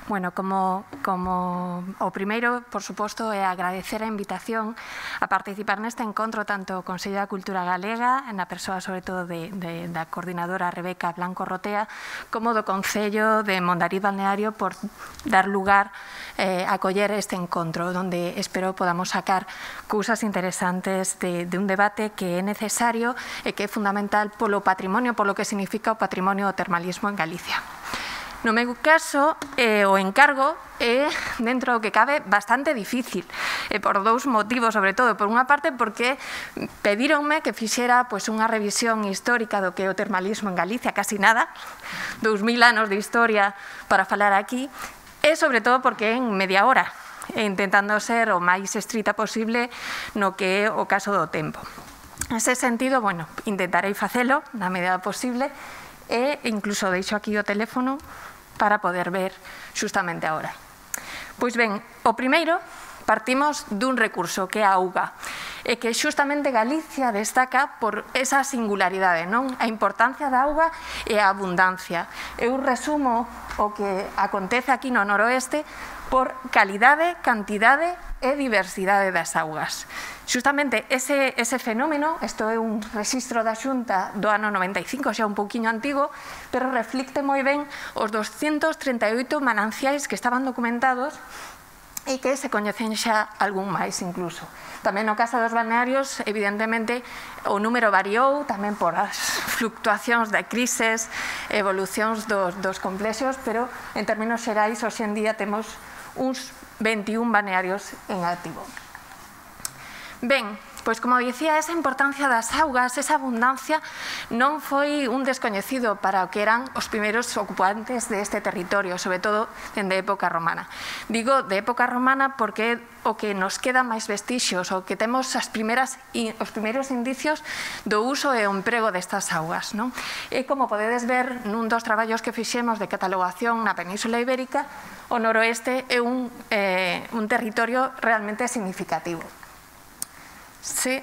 Bueno, como o primeiro, por suposto, é agradecer a invitación a participar neste encontro tanto o Consello da Cultura Galega, na persoa, sobre todo, da coordinadora Rebeca Blanco Rotea, como do Concello de Mondariz Balneario por dar lugar a acoller este encontro, onde espero podamos sacar cousas interesantes de un debate que é necesario e que é fundamental polo patrimonio, polo que significa o patrimonio do termalismo en Galicia. No meu caso, o encargo é, dentro do que cabe, bastante difícil, por dous motivos, sobre todo. Por unha parte, porque pedíronme que fixera unha revisión histórica do que é o termalismo en Galicia, casi nada, 2000 anos de historia para falar aquí, e, sobre todo, porque é en media hora, intentando ser o máis estrita posible no que é o caso do tempo. Nese sentido, bueno, intentarei facelo na medida posible e incluso deixo aquí o teléfono para poder ver xustamente agora. Pois ben, o primeiro, partimos dun recurso que é a auga, e que xustamente Galicia destaca por esa singularidade, non? A importancia da auga e a abundancia. Eu resumo o que acontece aquí no noroeste por calidade, cantidade e diversidade das augas. Xustamente ese fenómeno, isto é un rexistro da Xunta do ano 95, xa un pouquiño antigo, pero reflicte moi ben os 238 mananciais que estaban documentados e que se coñecen xa algún máis incluso. Tamén no caso dos balnearios, evidentemente, o número variou tamén por as fluctuacións de crises, evolucións dos complexos, pero en términos xerais, hoxe en día temos uns 21 balnearios en activo. Ben, pois como dicía, esa importancia das augas, esa abundancia, non foi un descoñecido para o que eran os primeiros ocupantes deste territorio, sobre todo dende época romana. Digo de época romana porque o que nos queda máis vestixios, o que temos os primeiros indicios do uso e o emprego destas augas. E como podedes ver nun dos traballos que fixemos de catalogación na Península Ibérica, o noroeste é un territorio realmente significativo. Sí.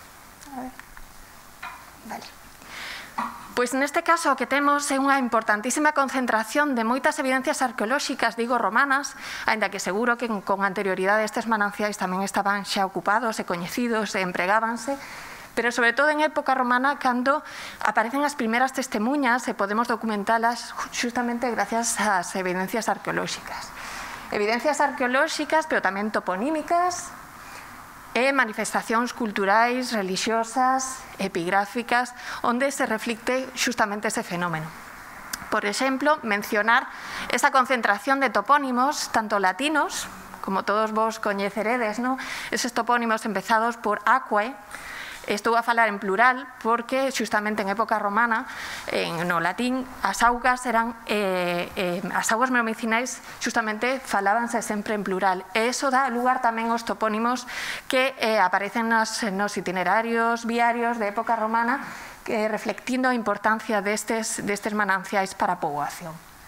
Vale. Pois neste caso o que temos é unha importantísima concentración de moitas evidencias arqueolóxicas, digo romanas, aínda que seguro que con anterioridade estes mananciais tamén estaban xa ocupados e coñecidos e empregábanse, pero sobre todo en época romana cando aparecen as primeiras testemunhas e podemos documentalas justamente gracias ás evidencias arqueolóxicas. Evidencias arqueolóxicas, pero tamén toponímicas, e manifestacións culturais, religiosas, epigráficas, onde se reflicte xustamente ese fenómeno. Por exemplo, mencionar esa concentración de topónimos, tanto latinos, como todos vos coñeceredes, eses topónimos empezados por aquae. Estou a falar en plural porque xustamente en época romana, no latín, as augas medicinais xustamente falábanse sempre en plural. E iso dá lugar tamén aos topónimos que aparecen nos itinerarios viarios de época romana, reflectindo a importancia destes mananciais para a poboación.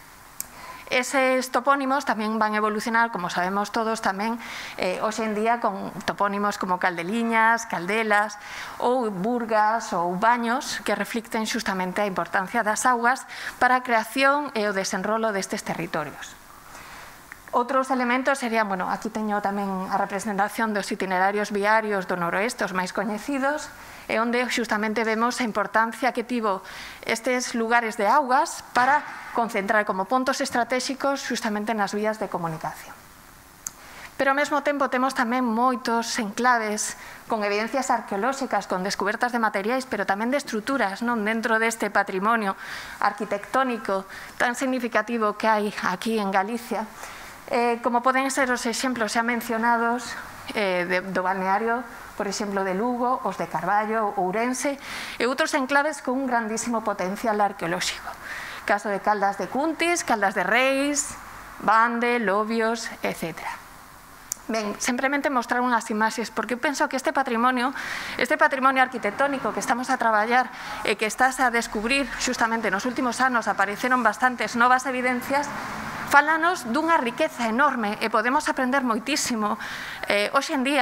Eses topónimos tamén van evolucionar, como sabemos todos, tamén hoxe en día con topónimos como Caldeliñas, Caldelas ou Burgas ou Baños, que reflicten xustamente a importancia das augas para a creación e o desenrolo destes territorios. Outros elementos serían, bueno, aquí teño tamén a representación dos itinerarios viarios do noroeste, os máis coñecidos, e onde xustamente vemos a importancia que tivo estes lugares de augas para concentrar como puntos estratégicos xustamente nas vías de comunicación. Pero ao mesmo tempo temos tamén moitos enclaves con evidencias arqueolóxicas, con descubertas de materiais, pero tamén de estruturas dentro deste patrimonio arquitectónico tan significativo que hai aquí en Galicia, como poden ser os exemplos xa mencionados do balneario, por exemplo, de Lugo, os de Carballo, Ourense, e outros enclaves con un grandísimo potencial arqueolóxico. Caso de Caldas de Cuntis, Caldas de Reis, Bande, Lobios, etc. Ben, simplemente mostrar unhas imaxes, porque eu penso que este patrimonio arquitectónico que estamos a traballar e que estás a descubrir xustamente nos últimos anos, apareceron bastantes novas evidencias, fálanos dunha riqueza enorme e podemos aprender moitísimo hoxe en día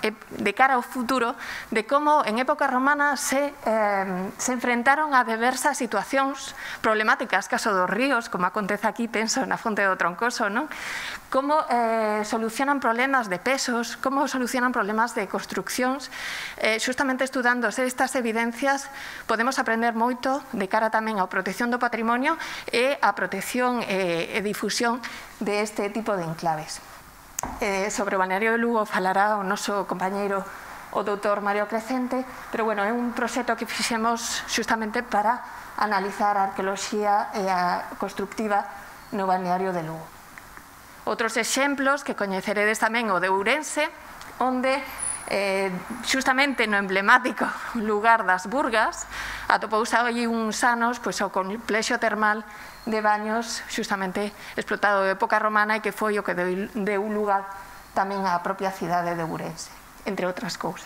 de cara ao futuro de como en época romana se enfrentaron a diversas situacións problemáticas, caso dos ríos, como acontece aquí, penso na fonte do Troncoso, non? Como solucionan problemas de pesos, como solucionan problemas de construccións. Justamente estudándose estas evidencias podemos aprender moito de cara tamén á protección do patrimonio e á protección e difusión deste tipo de enclaves. Sobre o balneario de Lugo falará o noso compañeiro o doutor Mario Crecente, pero bueno, é un proxecto que fixemos justamente para analizar a arqueoloxía e a constructiva no balneario de Lugo. Outros exemplos que coñeceredes tamén o de Ourense, onde justamente no emblemático lugar das Burgas atopouse aí uns anos o complexo termal de baños justamente explotado de época romana e que foi o que deu lugar tamén á propia cidade de Ourense, entre outras cousas.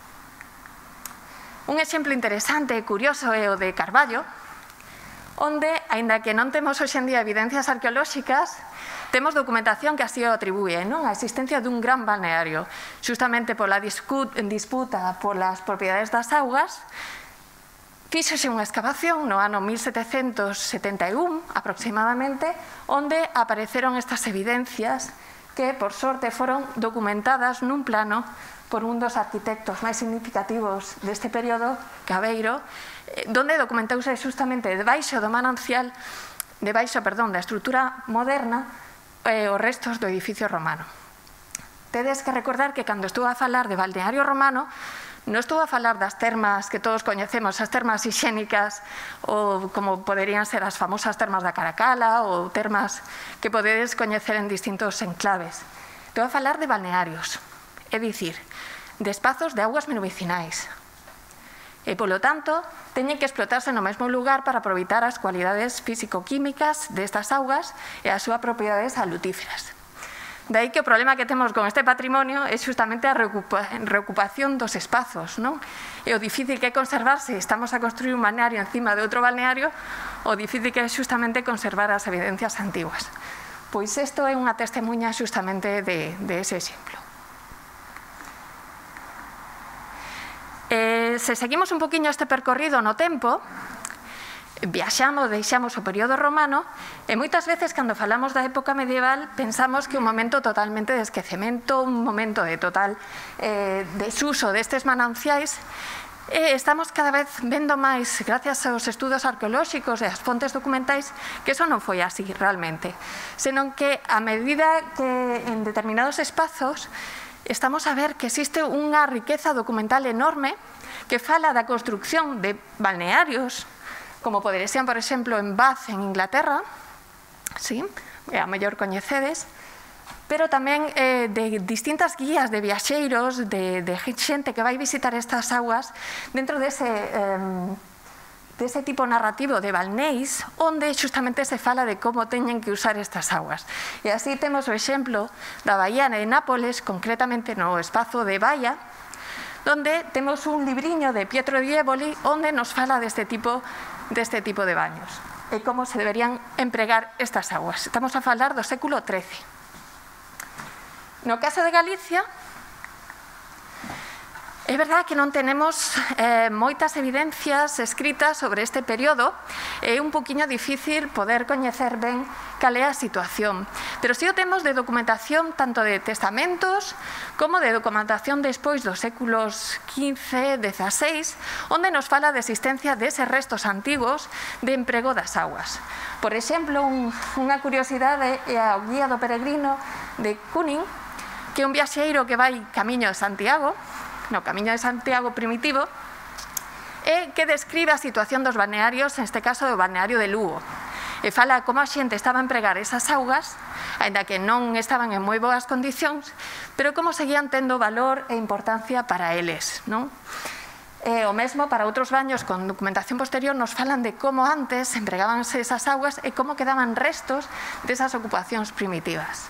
Un exemplo interesante e curioso é o de Carballo, onde, aínda que non temos hoxe en día evidencias arqueolóxicas, temos documentación que así o atribúe, non? A existencia dun gran balneario, justamente pola disputa polas propiedades das augas. Fíxose unha excavación no ano 1771, aproximadamente, onde apareceron estas evidencias que, por sorte, foron documentadas nun plano por un dos arquitectos máis significativos deste período, Cabeiro, donde documentouse justamente debaixo do manancial, debaixo, perdón, da estrutura moderna, os restos do edificio romano. Tedes que recordar que cando estuvo a falar de balneario romano, non estou a falar das termas que todos coñecemos, as termas hixiénicas, ou como poderían ser as famosas termas da Caracala, ou termas que podedes coñecer en distintos enclaves. Estou a falar de balnearios, é dicir, de espazos de augas medicinais. E, polo tanto, teñen que explotarse no mesmo lugar para aproveitar as cualidades físico-químicas destas augas e as súas propiedades salutíferas. Daí que o problema que temos con este patrimonio é justamente a reocupación dos espazos, non? E o difícil que é conservarse, estamos a construir un balneario encima de outro balneario, o difícil que é justamente conservar as evidencias antiguas. Pois isto é unha testemunha justamente de ese exemplo. Se seguimos un poquinho este percorrido no tempo, viaxamos, deixamos o período romano e moitas veces cando falamos da época medieval pensamos que un momento totalmente de esquecemento, un momento de total desuso destes mananciais e estamos cada vez vendo máis, gracias aos estudos arqueolóxicos e as fontes documentais, que eso non foi así realmente, senón que a medida que en determinados espazos estamos a ver que existe unha riqueza documental enorme que fala da construcción de balnearios, como poderían, por exemplo, en Bath, en Inglaterra, sí, a mellor coñecedes, pero tamén de distintas guías de viaxeiros, de xente que vai visitar estas augas dentro dese tipo narrativo de balneis, onde justamente se fala de como teñen que usar estas augas. E así temos o exemplo da Baía de Nápoles, concretamente no espazo de Baia, donde temos un libriño de Pietro di Eboli onde nos fala deste tipo de baños e como se deberían empregar estas augas. Estamos a falar do século XIII. No caso de Galicia, é verdade que non tenemos moitas evidencias escritas sobre este período, é un poquinho difícil poder coñecer ben cal é a situación, pero si o temos de documentación tanto de testamentos como de documentación despois dos séculos XV, XVI, onde nos fala de existencia deses restos antigos de emprego das augas. Por exemplo, unha curiosidade é a Guía do Peregrino de Cunning, que é un viaxeiro que vai camiño de Santiago, no Camiño de Santiago primitivo, e que describe a situación dos balnearios, neste caso do balneario de Lugo. E fala como a xente estaba a empregar esas augas, aínda que non estaban en moi boas condicións, pero como seguían tendo valor e importancia para eles, non? O mesmo para outros baños con documentación posterior nos falan de como antes empregábanse esas augas e como quedaban restos desas ocupacións primitivas.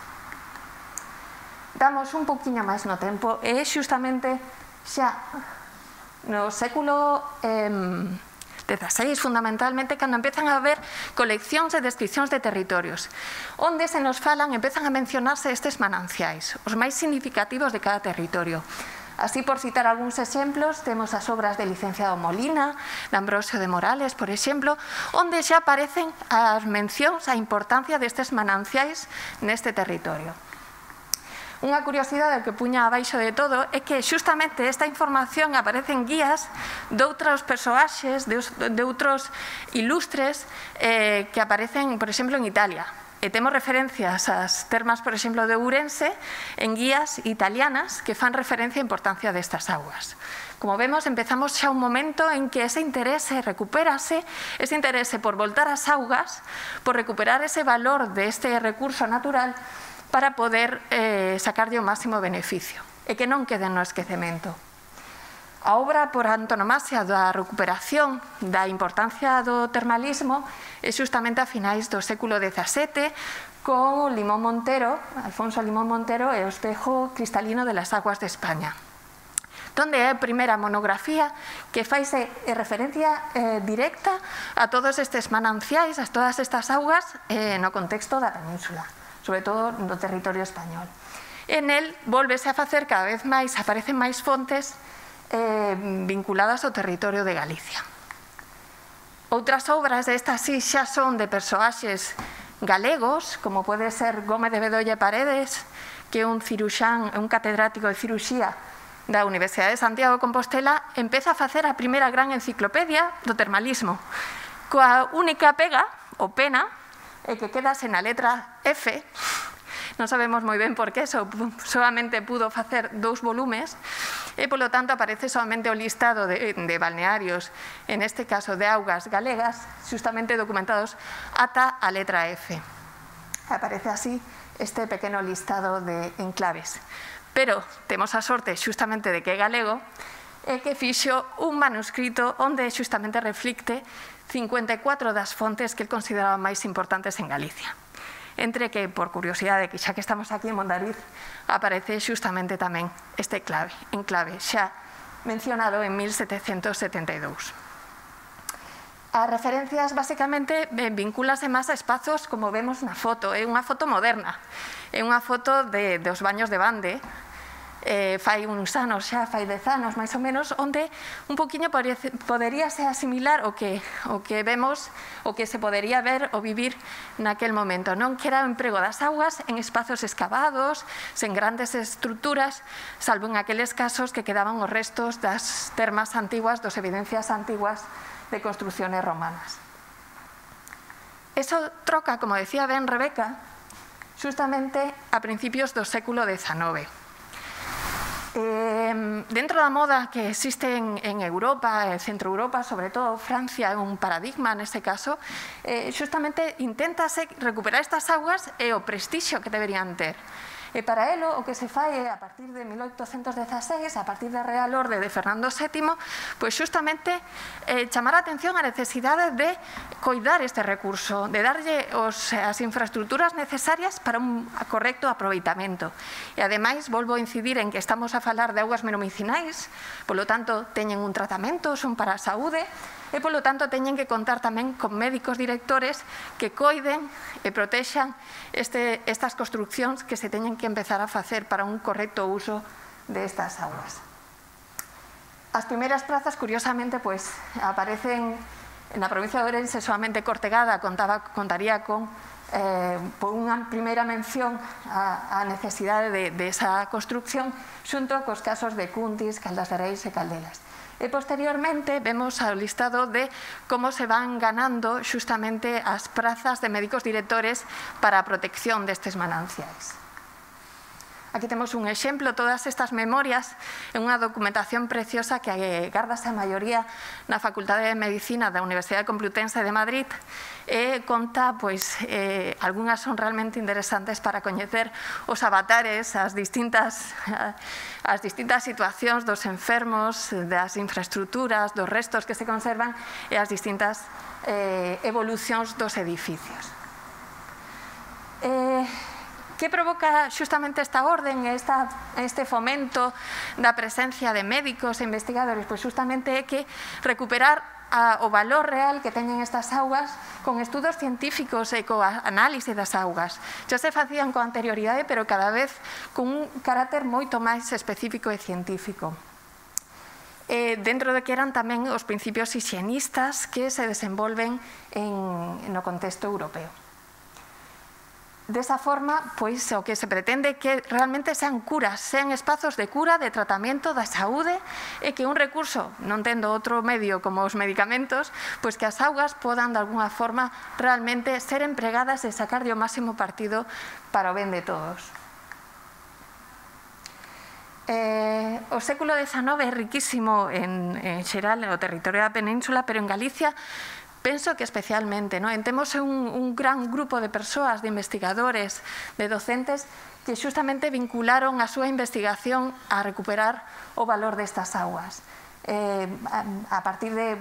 Damos un poquinho máis no tempo e xustamente xa no século XVI, fundamentalmente, cando empezan a haber coleccións e descripcións de territorios, onde se nos falan, empezan a mencionarse estes mananciais, os máis significativos de cada territorio. Así, por citar algúns exemplos, temos as obras de Licenciado Molina, de Ambrosio de Morales, por exemplo, onde xa aparecen as mencións á importancia destes mananciais neste territorio. Unha curiosidade que puña abaixo de todo é que xustamente esta información aparece en guías de outros persoaxes, de outros ilustres que aparecen, por exemplo, en Italia. E temos referencias ás termas, por exemplo, de Ourense en guías italianas que fan referencia á importancia destas augas. Como vemos, empezamos xa un momento en que ese interese recupérase, ese interese por voltar ás augas, por recuperar ese valor deste recurso natural para poder sacarlle o máximo beneficio e que non quede no esquecemento. A obra por antonomasia da recuperación da importancia do termalismo é xustamente a finais do século XVII con Limón Montero, Alfonso Limón Montero e o espejo cristalino de las aguas de España, donde é a primeira monografía que faise referencia directa a todos estes mananciais, a todas estas augas no contexto da península, sobre todo no territorio español. En el volvese a facer cada vez máis, aparecen máis fontes vinculadas ao territorio de Galicia. Outras obras destas sí xa son de persoaxes galegos, como pode ser Gómez de Bedoya Paredes, que é un ciruxán, un catedrático de ciruxía da Universidade de Santiago de Compostela, empeza a facer a primeira gran enciclopedia do termalismo, coa única pega, ou pena, é que quedase na letra F. Non sabemos moi ben por que, solamente pudo facer 2 volumes e, polo tanto, aparece solamente o listado de balnearios, en este caso de augas galegas, justamente documentados ata a letra F. Aparece así este pequeno listado de enclaves. Pero temos a sorte justamente de que é galego e que fixo un manuscrito onde justamente reflicte 54 das fontes que el consideraba máis importantes en Galicia. Entre que, por curiosidade, que xa que estamos aquí en Mondariz, aparece xustamente tamén este enclave xa mencionado en 1772. As referencias, basicamente, vincúlase máis a espazos, como vemos na foto. É unha foto moderna, é unha foto dos baños de Bande, fai uns anos xa, fai 10 anos máis ou menos, onde un poquinho poderíase asimilar o que vemos, o que se podería ver ou vivir naquel momento, non? Que era o emprego das augas en espazos escavados, sen grandes estruturas, salvo en aqueles casos que quedaban os restos das termas antiguas, das evidencias antiguas de construcciones romanas. Eso troca, como decía ben Rebeca, justamente a principios do século XIX. Dentro da moda que existe en Europa, Centro Europa, sobre todo Francia, é un paradigma neste caso, justamente inténtase recuperar estas augas e o prestixio que deberían ter. E para elo, o que se fai a partir de 1816, a partir da Real Orde de Fernando VII, pois justamente chamar a atención a necesidade de coidar este recurso, de darlle as infraestructuras necesarias para un correcto aproveitamento. E, ademais, volvo a incidir en que estamos a falar de augas medicinais, polo tanto, teñen un tratamento, son para a saúde, e, polo tanto, teñen que contar tamén con médicos directores que coiden e protexan estas construccións que se teñen que empezar a facer para un correcto uso destas augas. As primeiras prazas, curiosamente, aparecen na provincia de Ourense, solamente Cortegada contaría con unha primeira mención á necesidade de esa construcción xunto cos casos de Cuntis, Caldas de Reis e Caldelas. E posteriormente vemos o listado de como se van ganando xustamente as prazas de médicos directores para a protección destes mananciais. Aquí temos un exemplo, todas estas memorias en unha documentación preciosa que gardase a maioría na Facultade de Medicina da Universidade Complutense de Madrid e conta, algunhas son realmente interesantes para coñecer os avatares, as distintas situacións dos enfermos, das infraestructuras, dos restos que se conservan e as distintas evolucións dos edificios. Que provoca xustamente esta orden, este fomento da presencia de médicos e investigadores? Pois xustamente é que recuperar o valor real que teñen estas augas con estudos científicos e co análise das augas. Xa se facían con anterioridade, pero cada vez con un carácter moito máis específico e científico. Dentro de que eran tamén os principios higienistas que se desenvolven no contexto europeo. Desa forma, pois, o que se pretende que realmente sean curas, sean espazos de cura, de tratamento da saúde e que un recurso, non tendo outro medio como os medicamentos, pois que as augas podan de alguna forma realmente ser empregadas e sacar o máximo partido para o ben de todos. O século XIX é riquísimo en xeral no territorio da península, pero en Galicia penso que especialmente, temos un gran grupo de persoas, de investigadores, de docentes, que xustamente vincularon a súa investigación a recuperar o valor destas augas. A partir de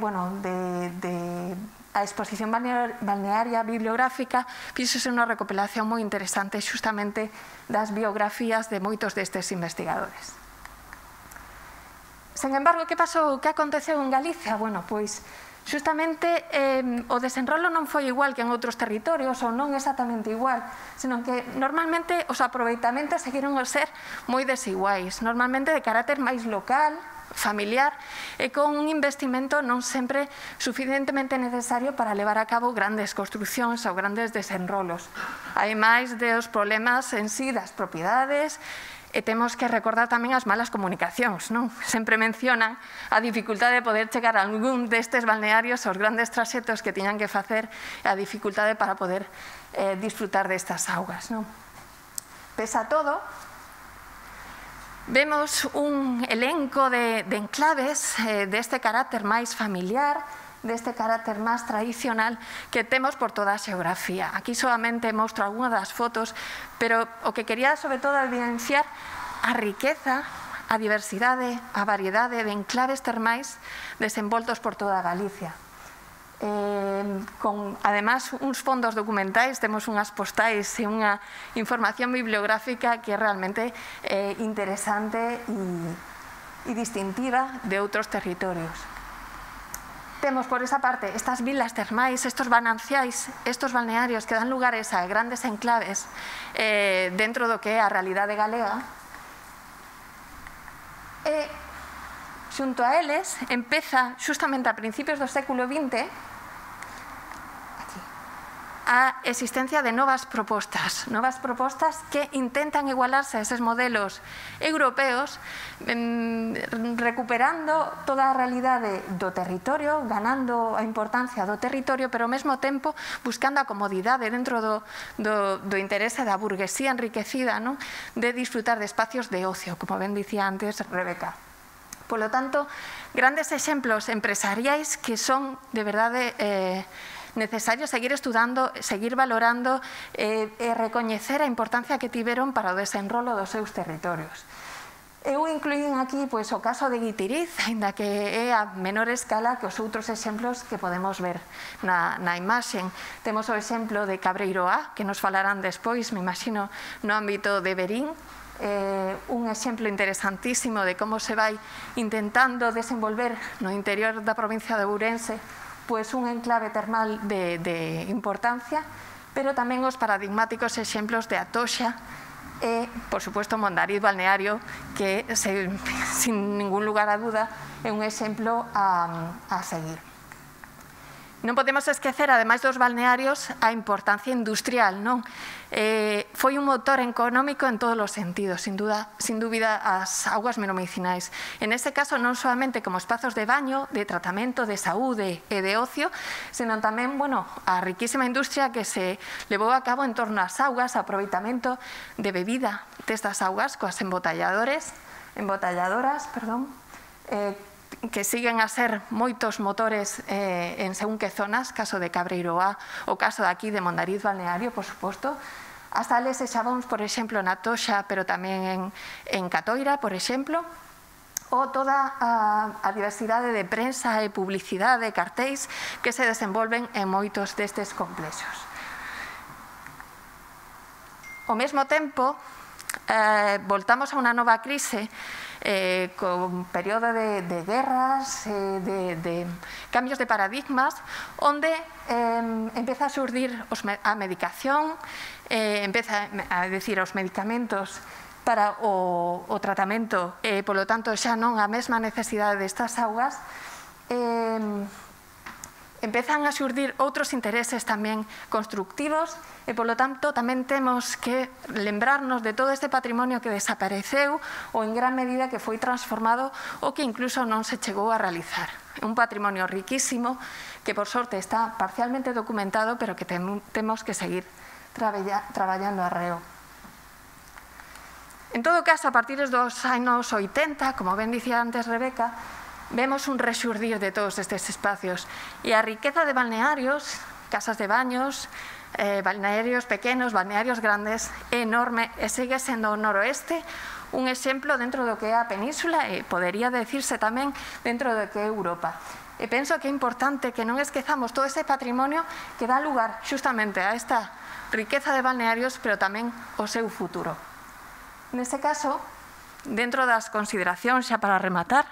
a exposición balnearia bibliográfica, fíxose unha recopilación moi interesante xustamente das biografías de moitos destes investigadores. Sen embargo, que pasou? Que aconteceu en Galicia? Bueno, pois, xustamente o desenrolo non foi igual que en outros territorios, ou non exactamente igual, senón que normalmente os aproveitamentos seguiron a ser moi desiguais, normalmente de carácter máis local, familiar, e con un investimento non sempre suficientemente necesario para levar a cabo grandes construccións ou grandes desenrolos. Ademais dos problemas en sí das propiedades, e temos que recordar tamén as malas comunicacións, non? Sempre mencionan a dificultade de poder chegar a algún destes balnearios, os grandes traxectos que tiñan que facer, e a dificultade para poder disfrutar destas augas, non? Pese a todo, vemos un elenco de enclaves deste carácter máis familiar, deste carácter máis tradicional que temos por toda a xeografía. Aquí solamente mostro algunhas das fotos, pero o que quería sobre todo evidenciar a riqueza, a diversidade, a variedade de enclaves termais desenvoltos por toda Galicia. Con, además, uns fondos documentais, temos unhas postais e unha información bibliográfica que é realmente interesante e distintiva de outros territorios. Temos, por esa parte, estas vilas termais, estos mananciais, estos balnearios que dan lugares a grandes enclaves dentro do que é a realidade galega. E, xunto a eles, empeza, xustamente a principios do século XX, a existencia de novas propostas que intentan igualarse a eses modelos europeos, recuperando toda a realidade do territorio, ganando a importancia do territorio, pero ao mesmo tempo buscando a comodidade dentro do interese da burguesía enriquecida, de disfrutar de espacios de ocio, como ben dicía antes Rebeca. Polo tanto, grandes exemplos empresariais que son de verdade necesario seguir estudando, seguir valorando e recoñecer a importancia que tiveron para o desenrolo dos seus territorios. Eu incluín aquí o caso de Guitiriz, aínda que é a menor escala que os outros exemplos que podemos ver na imaxen. Temos o exemplo de Cabreiroá, que nos falarán despois, me imagino, no ámbito de Verín, un exemplo interesantísimo de como se vai intentando desenvolver no interior da provincia de Ourense un enclave termal de importancia, pero tamén os paradigmáticos exemplos de Atoxa e, por suposto, Mondariz balneario, que, sin ningún lugar a duda, é un exemplo a seguir. Non podemos esquecer, ademais dos balnearios, a importancia industrial, non? Foi un motor económico en todos os sentidos, sin dúbida, as augas medicinais. En este caso, non solamente como espazos de baño, de tratamento, de saúde e de ocio, senón tamén, a riquísima industria que se levou a cabo en torno ás augas, a aproveitamento de bebida destas augas, coas embotalladoras, que siguen a ser moitos motores en según que zonas, caso de Cabreiroá, o caso de aquí de Mondariz balneario, por suposto, as sales e xabóns, por exemplo, na Toxa, pero tamén en Catoira, por exemplo, ou toda a diversidade de prensa e publicidade, cartéis, que se desenvolven en moitos destes complexos. Ao mesmo tempo, voltamos a unha nova crise con período de guerras, de cambios de paradigmas, onde empeza a xurdir a medicación, empeza a decir os medicamentos para o tratamento, polo tanto, xa non a mesma necesidade destas augas, empezan a xurdir outros intereses tamén constructivos e, polo tanto, tamén temos que lembrarnos de todo este patrimonio que desapareceu ou en gran medida que foi transformado ou que incluso non se chegou a realizar. É un patrimonio riquísimo que, por sorte, está parcialmente documentado, pero que temos que seguir traballando arreo. En todo caso, a partir dos anos 80, como ben dicía antes Rebeca, vemos un rexurdir de todos estes espacios e a riqueza de balnearios, casas de baños, balnearios pequenos, balnearios grandes, é enorme e segue sendo o noroeste un exemplo dentro do que é a península e podería decirse tamén dentro do que é Europa. E penso que é importante que non esquezamos todo ese patrimonio que dá lugar xustamente a esta riqueza de balnearios, pero tamén o seu futuro. Neste caso, dentro das consideracións xa para rematar,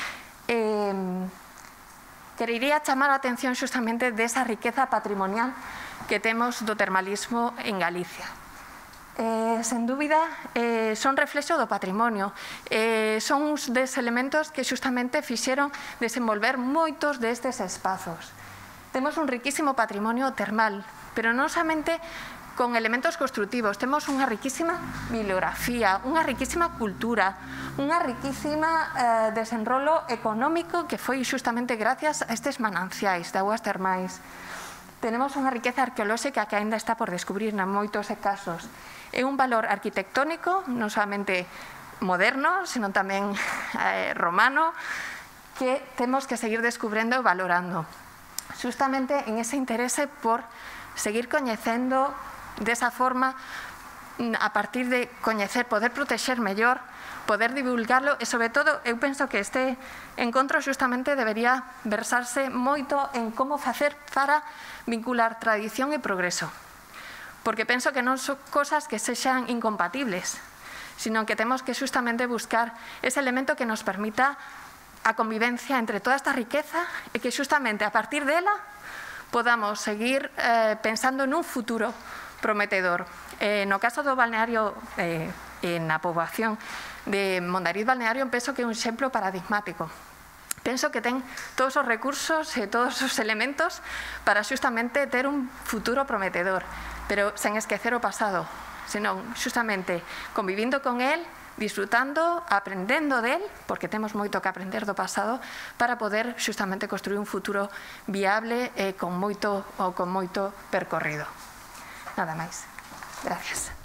querería chamar a atención xustamente desa riqueza patrimonial que temos do termalismo en Galicia. Sen dúbida, son reflexo do patrimonio, son uns des elementos que xustamente fixeron desenvolver moitos destes espazos. Temos un riquísimo patrimonio termal, pero non somente con elementos construtivos, temos unha riquísima bibliografía, unha riquísima cultura, unha riquísima desenrolo económico que foi xustamente gracias a estes mananciais de augas termais. Tenemos unha riqueza arqueolóxica que aínda está por descubrir en moitos casos. É un valor arquitectónico, non solamente moderno, senón tamén romano, que temos que seguir descubrindo e valorando. Xustamente en ese interese por seguir coñecendo desa forma, a partir de coñecer, poder protexer mellor, poder divulgarlo e, sobre todo, eu penso que este encontro xustamente debería versarse moito en como facer para vincular tradición e progreso. Porque penso que non son cosas que sexan incompatibles, sino que temos que xustamente buscar ese elemento que nos permita a convivencia entre toda esta riqueza e que xustamente a partir dela podamos seguir pensando nun futuro prometedor. No caso do balneario na poboación de Mondariz Balneario, penso que é un exemplo paradigmático. Penso que ten todos os recursos e todos os elementos para xustamente ter un futuro prometedor, pero sen esquecer o pasado, senón xustamente convivindo con el, disfrutando, aprendendo del, porque temos moito que aprender do pasado, para poder xustamente construir un futuro viable con moito percorrido. Nada máis. Gracias.